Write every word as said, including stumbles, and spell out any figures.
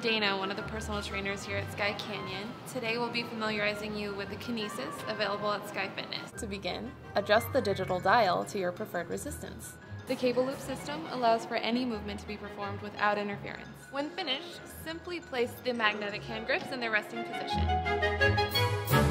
Dana, one of the personal trainers here at Skye Canyon. Today we'll be familiarizing you with the Kinesis, available at Skye Fitness. To begin, adjust the digital dial to your preferred resistance. The cable loop system allows for any movement to be performed without interference. When finished, simply place the magnetic hand grips in their resting position.